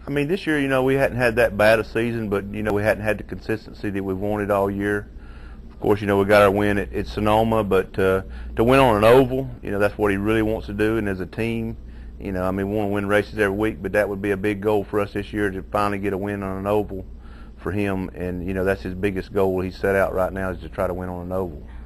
I mean, this year, you know, we hadn't had that bad a season, but, you know, we hadn't had the consistency that we wanted all year. Of course, you know, we got our win at Sonoma, but to win on an oval, you know, that's what he really wants to do. And as a team, you know, I mean, we want to win races every week, but that would be a big goal for us this year to finally get a win on an oval for him. And, you know, that's his biggest goal he set out right now is to try to win on an oval.